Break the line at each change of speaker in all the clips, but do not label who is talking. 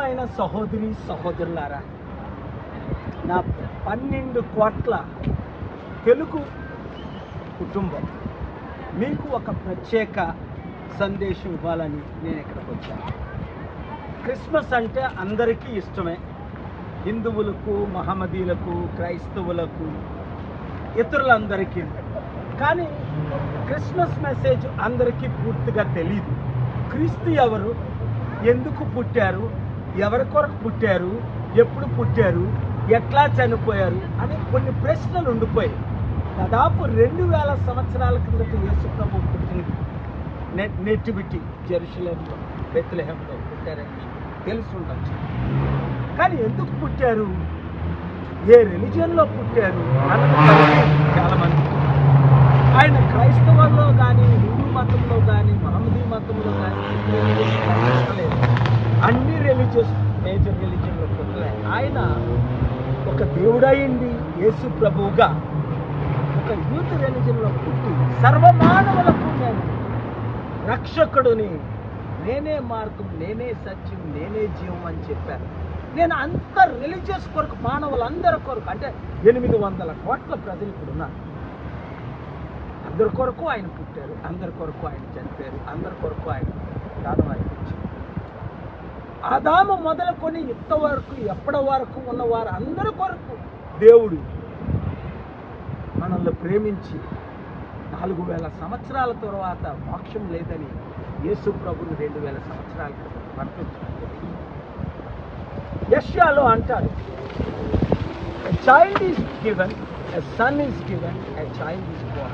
ప్రియమైన సహోదరి సహోదరులారా, నా 12 కోట్ల తెలుగు కుటుంబం మీకు ఒక ప్రత్యేక సందేశం ఇవ్వాలని నేను ఇక్కడికి వచ్చాను. క్రిస్మస్ అంటే అందరికీ ఇష్టమే, హిందువులకు, మహమ్మదీలకు, క్రైస్తవులకు, ఇతరులందరికీ. కానీ క్రిస్మస్ మెసేజ్ అందరికీ పూర్తిగా తెలియదు. క్రీస్తు ఎవరు, ఎందుకు పుట్టారు, ఎవరి కొరకు పుట్టారు, ఎప్పుడు పుట్టారు, ఎట్లా చనిపోయారు అని కొన్ని ప్రశ్నలు ఉండిపోయాయి. దాదాపు 2000 సంవత్సరాల కిందట యేసు ప్రభు పుట్టింది నేటివిటీ జెరూసలేంలో, బెత్లెహేంలో పుట్టారని తెలిసి ఉండొచ్చు. కానీ ఎందుకు పుట్టారు, ఏ రిలీజియన్లో పుట్టారు అన్నది చాలామంది. ఆయన క్రైస్తవంలో కానీ, హిందూ మతంలో కానీ, మహమ్మదీ మతంలో కానీ పుట్టలేదు. అన్ని రిలీజియస్ మేజర్ రిలీజియన్లో పుట్టలేదు. ఆయన ఒక దేవుడయింది యేసు ప్రభువుగా ఒక యూత్ రిలీజియన్లో పుట్టి సర్వమానవులకు నేను రక్షకుడిని, నేనే మార్గం, నేనే సత్యం, నేనే జీవం అని చెప్పారు. నేను అంత రిలీజియస్ కొరకు, మానవులందరి కొరకు, అంటే 800 కోట్ల ప్రజలు ఇప్పుడు ఉన్నారు. అందరి కొరకు ఆయన పుట్టారు, అందరి కొరకు ఆయన చనిపోయారు, అందరి కొరకు ఆయన ప్రాణం అర్పించారు. ఆదాము మొదలుకొని ఇంతవరకు ఎప్పటి వరకు ఉన్నవారు అందరి కొరకు దేవుడు మనల్ని ప్రేమించి 4000 సంవత్సరాల తర్వాత మోక్షం లేదని యేసు ప్రభుని 2000 సంవత్సరాల క్రితం ప్రకటించారు. యెషయాలో అంటారు, a child is given, a son is given, a child is born.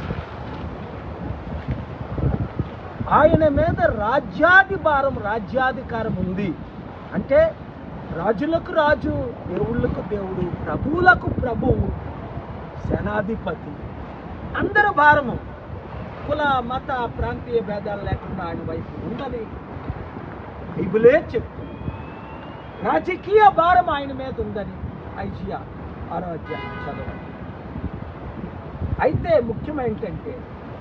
ఆయన మీద రాజ్యాది భారం, రాజ్యాధికారం ఉంది. అంటే రాజులకు రాజు, దేవుళ్ళకు దేవుడు, ప్రభువులకు ప్రభువు, సేనాధిపతి, అందరి భారము కుల మత ప్రాంతీయ భేదాలు లేకుండా ఆయన వైపు ఉందని బైబిలే చెప్తుంది. రాజకీయ భారం ఆయన మీద ఉందని ఐజియా 6వ అధ్యాయం చదవండి. అయితే ముఖ్యం ఏంటంటే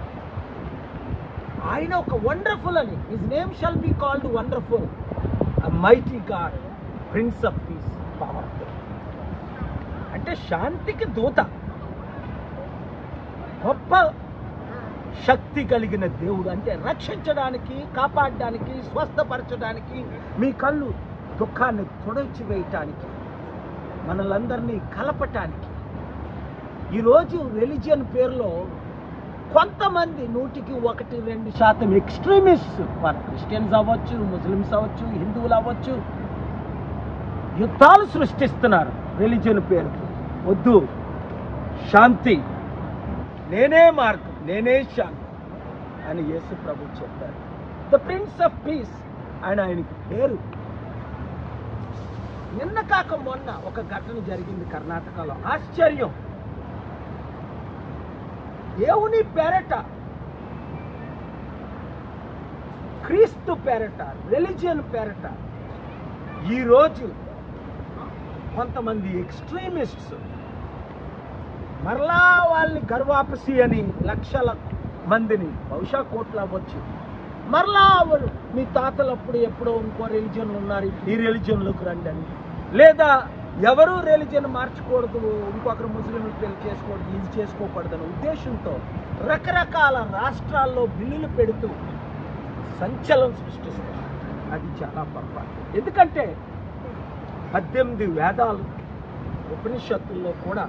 ఆయన ఒక వండర్ఫుల్ అని, his name shall be called wonderful, mighty God, prince of peace, powerful. అంటే శాంతికి దూత, గొప్ప శక్తి కలిగిన దేవుడు. అంటే రక్షించడానికి, కాపాడడానికి, స్వస్థపరచడానికి, మీ కళ్ళు దుఃఖాన్ని తొడచి వేయటానికి, మనలందరినీ కలపటానికి. ఈరోజు రిలీజియన్ పేరులో కొంతమంది 1%-2% ఎక్స్ట్రీమిస్ట్, వారు క్రిస్టియన్స్ అవ్వచ్చు, ముస్లిమ్స్ అవ్వచ్చు, హిందువులు అవ్వచ్చు, యుద్ధాలు సృష్టిస్తున్నారు రిలీజియన్ పేరుతో. వద్దు, శాంతి, నేనే మార్గం, నేనే శాంతి అని యేసు ప్రభు చెప్పారు. ద ప్రిన్స్ ఆఫ్ పీస్ ఆయనకి పేరు. నిన్న కాక మొన్న ఒక ఘటన జరిగింది కర్ణాటకలో. ఆశ్చర్యం, దేవుని పేరట, క్రీస్తు పేరట, రిలీజియన్ పేరట ఈరోజు కొంతమంది ఎక్స్ట్రీమిస్ట్స్ మరలా వాళ్ళని గర్వాపసి అని లక్షల మందిని, బహుశా కోట్లు అవ్వచ్చు, మరలా వాళ్ళు మీ తాతలప్పుడు ఎప్పుడో ఇంకో రిలీజియన్లు ఉన్నారు, ఈ రిలీజియన్లోకి రండి అని, లేదా ఎవరు రిలీజియన్ మార్చకూడదు, ఇంకొకరు ముస్లింలు పెళ్లి చేసుకోకూడదు, ఇది చేసుకోకూడదనే ఉద్దేశంతో రకరకాల రాష్ట్రాల్లో బిల్లులు పెడుతూ సంచలనం సృష్టిస్తారు. అది చాలా పొరపాటు. ఎందుకంటే 18 వేదాలు, ఉపనిషత్తుల్లో కూడా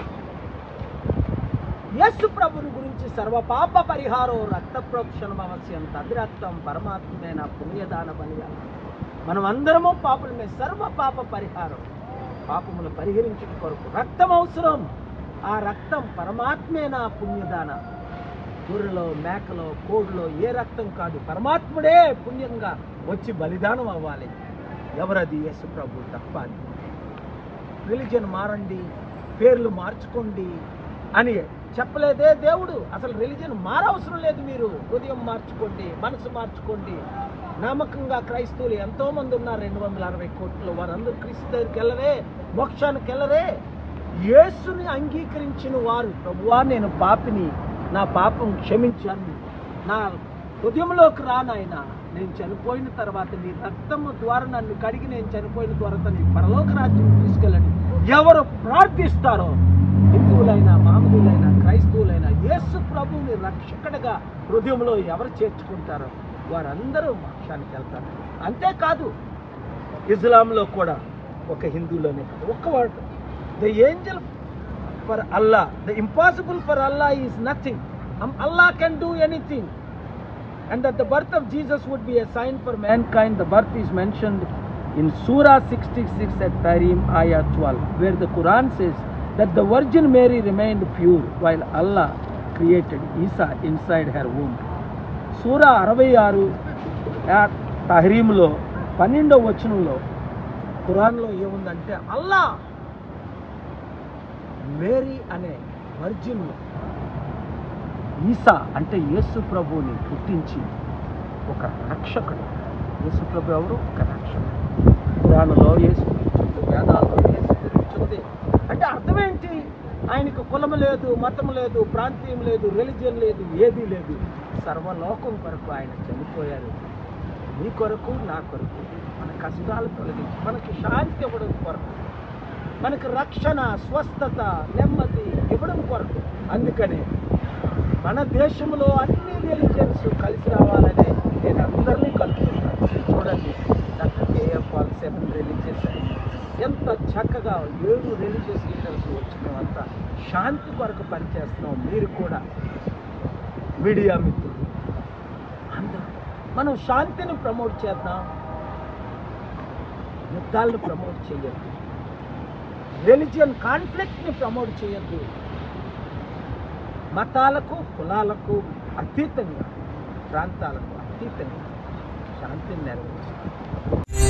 యేసు ప్రభుని గురించి సర్వపాప పరిహారం రక్త ప్రోక్షణం అవశ్యం, తద్రక్తం పరమాత్మైన పుణ్యదాన బలియాలి. మనం అందరము పాపులమే. సర్వ పాప పరిహారం, పాపములు పరిహరించడం కొరకు రక్తం అవసరం. ఆ రక్తం పరమాత్మేనా పుణ్యదాన. గొర్రెలో, మేకలో, కోడిలో ఏ రక్తం కాదు, పరమాత్ముడే పుణ్యంగా వచ్చి బలిదానం అవ్వాలి. ఎవరది? యేసు ప్రభు తప్ప. రిలీజియన్ మారండి, పేర్లు మార్చుకోండి అని చెప్పలేదే దేవుడు. అసలు రిలీజియన్ మారవసరం లేదు. మీరు హృదయం మార్చుకోండి, మనసు మార్చుకోండి. నమ్మకంగా క్రైస్తవులు ఎంతోమంది ఉన్నారు, 260 కోట్లు. వారందరూ క్రీస్తు దగ్గరికి వెళ్ళరే, మోక్షానికి వెళ్ళరే. యేసుని అంగీకరించిన వారు, ప్రభువా నేను పాపిని, నా పాపం క్షమించాను, నా హృదయంలోకి రానాయన, నేను చనిపోయిన తర్వాత నీ రక్తము ద్వారా నన్ను కడిగి నేను చనిపోయిన తర్వాత నీ పరలోక రాజ్యం తీసుకెళ్ళండి ఎవరు ప్రార్థిస్తారో, హిందువులైనా మామూలులైనా క్రైస్తవులైనా, యేసు ప్రభువుని రక్షకుడిగా హృదయంలో ఎవరు చేర్చుకుంటారో వారందరూ మోక్షానికి వెళ్తారు. అంతేకాదు ఇస్లాంలో కూడా ఒక హిందువులోనే కాదు, ఒక్క word, the angel for Allah, the impossible for Allah is nothing, Allah can do anything. And that the birth of Jesus would be a sign for mankind. The birth is mentioned in Surah 66 at Tahrim Ayah 12, where the Quran says that the Virgin Mary remained pure while Allah created Isa inside her womb. Surah 66 at Tahrimలో 12వ వచనంలో ఖురాన్లో ఏముందంటే అల్లా Mary అనే virgin ఈసా అంటే యేసు ప్రభువుని పుట్టించి ఒక రక్షకుడు. యేసు ప్రభు ఎవరు? ఒక రక్షకుడు. పురాణంలో యేసు గురించి, వేదాల్లో యేసు గురించి ఉంది. అంటే అర్థం ఏంటి? ఆయనకు కులము లేదు, మతం లేదు, ప్రాంతీయం లేదు, రిలిజియన్ లేదు, ఏదీ లేదు. సర్వలోకం కొరకు ఆయన చనిపోయారు. నీ కొరకు, నా కొరకు, మన కష్టాలు తొలగించి మనకి శాంతి ఇవ్వడం కొరకు, మనకి రక్షణ, స్వస్థత, నెమ్మది ఇవ్వడం కొరకు. అందుకనే మన దేశంలో అన్ని రిలీజియన్స్ కలిసి రావాలని నేను అందరినీ కలుపుతున్నాను. చూడండి, డాక్టర్ కేఎఫ్ పాల్ 7 రిలీజియస్ ఎంత చక్కగా 7 రిలీజియస్ లీడర్స్ వచ్చినామంతా శాంతి కొరకు పనిచేస్తున్నాం. మీరు కూడా మీడియా మిత్రులు అందరూ మనం శాంతిని ప్రమోట్ చేద్దాం, యుద్ధాలను ప్రమోట్ చేయొద్దు, రిలీజియన్ కాన్ఫ్లిక్ట్ని ప్రమోట్ చేయొద్దు. మతాలకు, కులాలకు అతీతంగా, ప్రాంతాలకు అతీతంగా శాంతిని నెరవేర్చాలి.